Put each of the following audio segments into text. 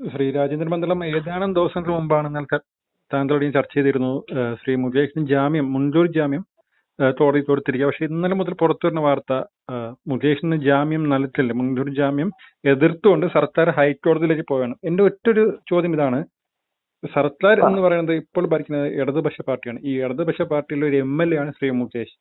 ശ്രീ രാജേന്ദ്ര മണ്ഡലം ഏതാനും ദിവസങ്ങൾക്ക് മുമ്പാണ് ഇന്നലെ താങ്കളുടെയും ചർച്ച ചെയ്തിരുന്നു. ശ്രീ മുകേഷിന് ജാമ്യം, മുൻകൂർ ജാമ്യം കോടതി കൊടുത്തിരിക്കുക. പക്ഷെ ഇന്നലെ മുതൽ പുറത്തു വരുന്ന വാർത്ത മുകേഷിന് ജാമ്യം നൽകില്ല, മുൻകൂർ ജാമ്യം എതിർത്തുകൊണ്ട് സർക്കാർ ഹൈക്കോടതിയിലേക്ക് പോവുകയാണ്. എന്റെ ഒറ്റൊരു ചോദ്യം ഇതാണ്, സർക്കാർ എന്ന് പറയുന്നത് ഇപ്പോൾ ഭരിക്കുന്നത് ഇടതുപക്ഷ പാർട്ടിയാണ്. ഈ ഇടതുപക്ഷ പാർട്ടിയിലെ ഒരു MLA ആണ് ശ്രീ മുകേഷ്.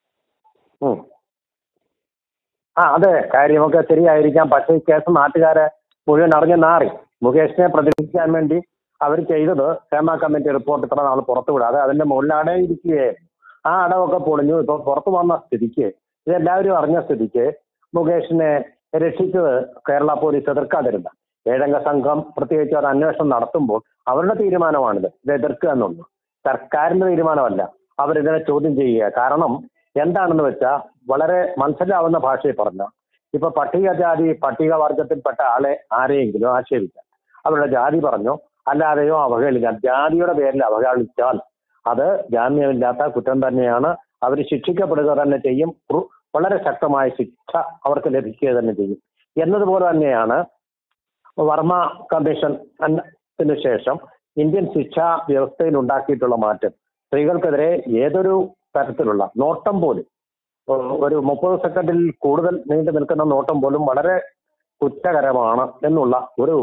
അതെ, കാര്യമൊക്കെ ശരിയായിരിക്കാം. പക്ഷേ ഈ കേസ് നാട്ടുകാരെ മുഴുവൻ അറിഞ്ഞ നാറി. മുകേഷിനെ പ്രതികരിക്കാൻ വേണ്ടി അവർ ചെയ്തത് ഹേമ കമ്മിറ്റി റിപ്പോർട്ട് ഇത്ര നാൾ പുറത്തുവിടാതെ അതിന്റെ മുകളിൽ അടയിരിക്കുകയായിരുന്നു. ആ അടവൊക്കെ പൊളിഞ്ഞു. ഇപ്പൊ പുറത്തു വന്ന സ്ഥിതിക്ക്, ഇതെല്ലാവരും അറിഞ്ഞ സ്ഥിതിക്ക് മുകേഷിനെ രക്ഷിച്ചത് കേരള പോലീസ് എതിർക്കാതിരുന്ന 7 അംഗ സംഘം പ്രത്യേകിച്ച് ഒരു അന്വേഷണം നടത്തുമ്പോൾ അവരുടെ തീരുമാനമാണിത്, ഇത് എതിർക്കുക എന്നുള്ളത്. സർക്കാരിന്റെ തീരുമാനമല്ല. അവരിതിനെ ചോദ്യം ചെയ്യുക. കാരണം എന്താണെന്ന് വെച്ചാൽ വളരെ മനസ്സിലാവുന്ന ഭാഷയിൽ പറഞ്ഞ, ഇപ്പൊ പട്ടികജാതി പട്ടികവർഗത്തിൽപ്പെട്ട ആളെ ആരെയെങ്കിലും ആക്ഷേപിക്കാം, അവരുടെ ജാതി പറഞ്ഞോ അല്ലാതെയോ അവഹേളിക്കാം. ജാതിയുടെ പേരിൽ അവഹേളിച്ചാൽ അത് ജാമ്യമില്ലാത്ത കുറ്റം തന്നെയാണ്. അവർ ശിക്ഷിക്കപ്പെടുക തന്നെ ചെയ്യും. വളരെ ശക്തമായ ശിക്ഷ അവർക്ക് ലഭിക്കുക തന്നെ ചെയ്യും. എന്നതുപോലെ തന്നെയാണ് വർമ്മ കമ്മീഷന് ശേഷം ഇന്ത്യൻ ശിക്ഷാ വ്യവസ്ഥയിൽ ഉണ്ടാക്കിയിട്ടുള്ള മാറ്റം. സ്ത്രീകൾക്കെതിരെ ഏതൊരു തരത്തിലുള്ള നോട്ടം പോലും, ഒരു 30 സെക്കൻഡിൽ കൂടുതൽ നീണ്ടു നിൽക്കുന്ന നോട്ടം പോലും വളരെ കുറ്റകരമാണ് എന്നുള്ള ഒരു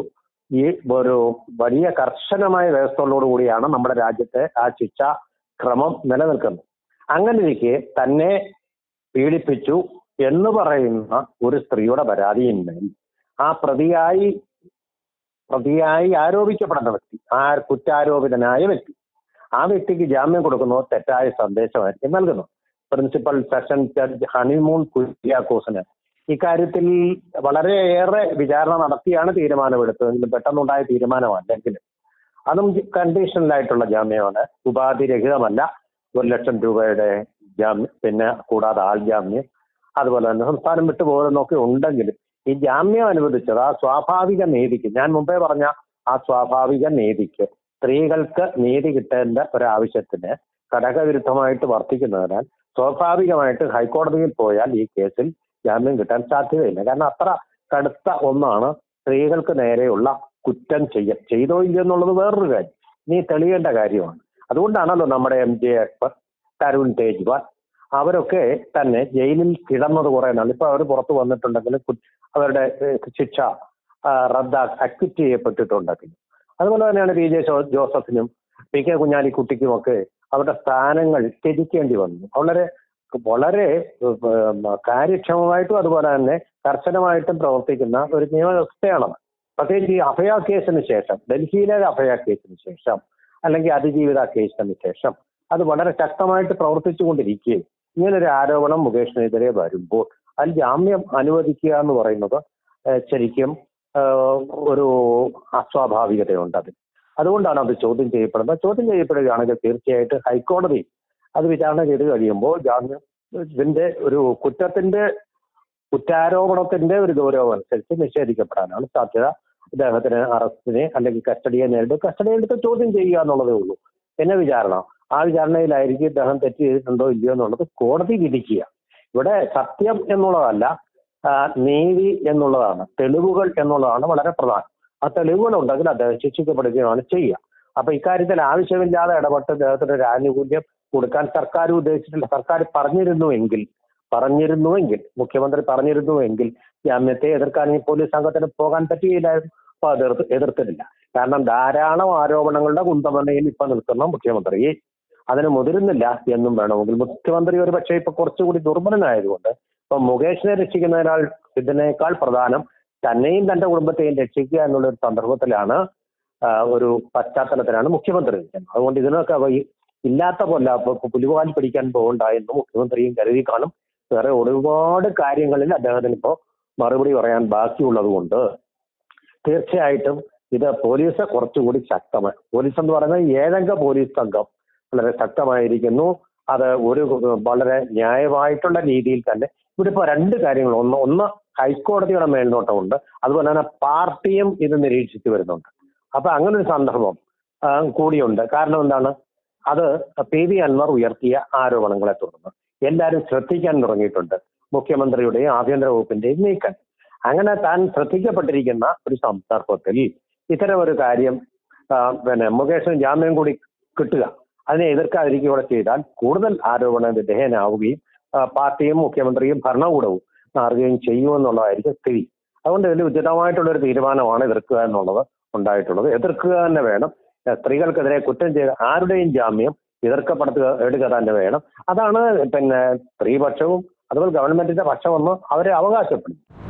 വലിയ കർശനമായ വ്യവസ്ഥകളോടുകൂടിയാണ് നമ്മുടെ രാജ്യത്തെ ആ ശിക്ഷാ ക്രമം നിലനിൽക്കുന്നത്. അങ്ങനെയിരിക്കെ തന്നെ പീഡിപ്പിച്ചു എന്ന് പറയുന്ന ഒരു സ്ത്രീയുടെ പരാതിയിന്മേൽ ആ പ്രതിയായി ആരോപിക്കപ്പെടുന്ന വ്യക്തി, ആ കുറ്റാരോപിതനായ വ്യക്തി, ആ വ്യക്തിക്ക് ജാമ്യം കൊടുക്കുന്നത് തെറ്റായ സന്ദേശമായിരിക്കും നൽകുന്നത്. പ്രിൻസിപ്പൽ സെഷൻ ജഡ്ജ് ഹണിമൂൺ കുര്യാക്കോസിന് ഇക്കാര്യത്തിൽ വളരെയേറെ വിചാരണ നടത്തിയാണ് തീരുമാനമെടുത്തതെങ്കിലും പെട്ടെന്നുണ്ടായ തീരുമാനമല്ലെങ്കിലും അതും കണ്ടീഷണലായിട്ടുള്ള ജാമ്യമാണ്, ഉപാധിരഹിതമല്ല. 1 ലക്ഷം രൂപയുടെ ജാമ്യം, പിന്നെ കൂടാതെ ആൾ ജാമ്യം, അതുപോലെ തന്നെ സംസ്ഥാനം വിട്ടുപോകുന്നൊക്കെ ഉണ്ടെങ്കിലും ഈ ജാമ്യം അനുവദിച്ചത് ആ സ്വാഭാവിക നീതിക്ക്, ഞാൻ മുമ്പേ പറഞ്ഞ ആ സ്വാഭാവിക നീതിക്ക്, സ്ത്രീകൾക്ക് നീതി കിട്ടേണ്ട ഒരാവശ്യത്തിന് ഘടകവിരുദ്ധമായിട്ട് വർത്തിക്കുന്നതിനാൽ സ്വാഭാവികമായിട്ട് ഹൈക്കോടതിയിൽ പോയാൽ ഈ കേസിൽ ജാമ്യം കിട്ടാൻ സാധ്യതയില്ല. കാരണം അത്ര കടുത്ത ഒന്നാണ് സ്ത്രീകൾക്ക് നേരെയുള്ള കുറ്റം ചെയ്തോ ഇല്ലയോ എന്നുള്ളത് വേറൊരു കാര്യം, നീ തെളിയേണ്ട കാര്യമാണ്. അതുകൊണ്ടാണല്ലോ നമ്മുടെ MJ അക്ബർ, തരുൺ തേജ്വാൾ അവരൊക്കെ തന്നെ ജയിലിൽ കിടന്നത് കുറെ നാൾ. ഇപ്പൊ അവർ പുറത്തു വന്നിട്ടുണ്ടെങ്കിലും അവരുടെ ശിക്ഷ അക്വിറ്റ് ചെയ്യപ്പെട്ടിട്ടുണ്ടെങ്കിലും. അതുപോലെ തന്നെയാണ് PJ ജോസഫിനും PK കുഞ്ഞാലിക്കുട്ടിക്കുമൊക്കെ അവരുടെ സ്ഥാനങ്ങൾ ത്യജിക്കേണ്ടി വന്നു. വളരെ കാര്യക്ഷമമായിട്ടും അതുപോലെ തന്നെ കർശനമായിട്ടും പ്രവർത്തിക്കുന്ന ഒരു നിയമവ്യവസ്ഥയാണത്. പ്രത്യേകിച്ച് ഈ അഭയ കേസിന് ശേഷം, ഡൽഹിയിലെ അഭയ കേസിന് ശേഷം അല്ലെങ്കിൽ അതിജീവിത കേസിന് ശേഷം അത് വളരെ ശക്തമായിട്ട് പ്രവർത്തിച്ചുകൊണ്ടിരിക്കുകയും ഇങ്ങനൊരു ആരോപണം മുകേഷിനെതിരെ വരുമ്പോൾ അതിൽ ജാമ്യം അനുവദിക്കുക എന്ന് പറയുന്നത് ശരിക്കും ഒരു അസ്വാഭാവികതയുണ്ട് അതിൽ. അതുകൊണ്ടാണ് അത് ചോദ്യം ചെയ്യപ്പെടുന്നത്. ചോദ്യം ചെയ്യപ്പെടുകയാണെങ്കിൽ തീർച്ചയായിട്ടും ഹൈക്കോടതി അത് വിചാരണ ചെയ്ത് കഴിയുമ്പോൾ ജാമ്യം ഇതിന്റെ ഒരു കുറ്റാരോപണത്തിന്റെ ഒരു ഗൗരവം അനുസരിച്ച് നിഷേധിക്കപ്പെടാനാണ് സാധ്യത. അദ്ദേഹത്തിന് അറസ്റ്റിനെ അല്ലെങ്കിൽ കസ്റ്റഡിയെടുത്ത് ചോദ്യം ചെയ്യുക എന്നുള്ളതേ ഉള്ളൂ. പിന്നെ വിചാരണ, ആ വിചാരണയിലായിരിക്കും ഇദ്ദേഹം തെറ്റ് ചെയ്തിട്ടുണ്ടോ ഇല്ലയോ എന്നുള്ളത് കോടതി വിധിക്കുക. ഇവിടെ സത്യം എന്നുള്ളതല്ല, നീതി എന്നുള്ളതാണ്, തെളിവുകൾ എന്നുള്ളതാണ് വളരെ പ്രധാനം. ആ തെളിവുകൾ ഉണ്ടെങ്കിൽ അദ്ദേഹം ശിക്ഷിക്കപ്പെടുകയാണ് ചെയ്യുക. അപ്പൊ ഇക്കാര്യത്തിൽ ആവശ്യമില്ലാതെ ഇടപെട്ട് അദ്ദേഹത്തിന് ഒരു ആനുകൂല്യം കൊടുക്കാൻ സർക്കാർ ഉദ്ദേശിച്ചിട്ടില്ല. സർക്കാർ പറഞ്ഞിരുന്നുവെങ്കിൽ, മുഖ്യമന്ത്രി പറഞ്ഞിരുന്നുവെങ്കിൽ ജാമ്യത്തെ എതിർക്കാൻ ഈ പോലീസ് സംഘത്തിന് പോകാൻ പറ്റുകയില്ലായിരുന്നു. അപ്പൊ അത് എതിർത്തിട്ടില്ല. കാരണം ധാരാളം ആരോപണങ്ങളുടെ കുന്തമണ്ണയിൽ ഇപ്പൊ നിൽക്കുന്ന മുഖ്യമന്ത്രി അതിന് മുതിരുന്നില്ല എന്നും വേണമെങ്കിൽ. മുഖ്യമന്ത്രി ഒരു പക്ഷേ ഇപ്പൊ കുറച്ചുകൂടി ദുർബലനായതുകൊണ്ട് ഇപ്പൊ മുകേഷിനെ രക്ഷിക്കുന്നതിനാൽ ഇതിനേക്കാൾ പ്രധാനം തന്നെയും തന്റെ കുടുംബത്തെയും രക്ഷിക്കുക എന്നുള്ള ഒരു സന്ദർഭത്തിലാണ്, ഒരു പശ്ചാത്തലത്തിലാണ് മുഖ്യമന്ത്രി നിൽക്കുന്നത്. അതുകൊണ്ട് ഇതിനൊക്കെ ഇല്ലാത്ത പോലെ പുലിവാൽ പിടിക്കാൻ പോകണ്ടായെന്ന് മുഖ്യമന്ത്രിയും കരുതി കാണും. വേറെ ഒരുപാട് കാര്യങ്ങളിൽ അദ്ദേഹത്തിന് ഇപ്പോൾ മറുപടി പറയാൻ ബാക്കിയുള്ളത് കൊണ്ട് തീർച്ചയായിട്ടും ഇത് പോലീസ് കുറച്ചുകൂടി ശക്തമായി, പോലീസ് എന്ന് പറയുന്നത് 7 അംഗ പോലീസ് സംഘം വളരെ ശക്തമായിരിക്കുന്നു. അത് വളരെ ന്യായമായിട്ടുള്ള രീതിയിൽ തന്നെ. ഇവിടെ ഇപ്പോൾ 2 കാര്യങ്ങൾ, ഒന്ന് ഹൈക്കോടതിയുടെ മേൽനോട്ടമുണ്ട്, അതുപോലെ തന്നെ പാർട്ടിയും ഇത് നിരീക്ഷിച്ചു വരുന്നുണ്ട്. അപ്പൊ അങ്ങനെ ഒരു സന്ദർഭം കൂടിയുണ്ട്. കാരണം എന്താണ്, അത് PV അൻവർ ഉയർത്തിയ ആരോപണങ്ങളെ തുടർന്ന് എല്ലാവരും ശ്രദ്ധിക്കാൻ തുടങ്ങിയിട്ടുണ്ട് മുഖ്യമന്ത്രിയുടെയും ആഭ്യന്തര വകുപ്പിന്റെയും നീക്കം. അങ്ങനെ താൻ ശ്രദ്ധിക്കപ്പെട്ടിരിക്കുന്ന ഒരു സന്ദർഭത്തിൽ ഇത്തരം ഒരു കാര്യം മുകേഷിന് ജാമ്യം കൂടി കിട്ടുക, അതിനെ എതിർക്കാതിരിക്കുകയോടെ ചെയ്താൽ കൂടുതൽ ആരോപണ വിധേയനാവുകയും പാർട്ടിയും മുഖ്യമന്ത്രിയും ഭരണകൂടവും മാറുകയും ചെയ്യുമെന്നുള്ളതായിരിക്കും സ്ഥിതി. അതുകൊണ്ട് ഇതിൽ ഉചിതമായിട്ടുള്ള ഒരു തീരുമാനമാണ് എതിർക്കുക എന്നുള്ളത് ഉണ്ടായിട്ടുള്ളത്. എതിർക്കുക തന്നെ വേണം. സ്ത്രീകൾക്കെതിരെ കുറ്റം ചെയ്ത ആരുടെയും ജാമ്യം എടുക്കുക തന്നെ വേണം. അതാണ് സ്ത്രീപക്ഷവും അതുപോലെ ഗവൺമെന്റിന്റെ പക്ഷമെന്ന് അവരെ അവകാശപ്പെടുന്നു.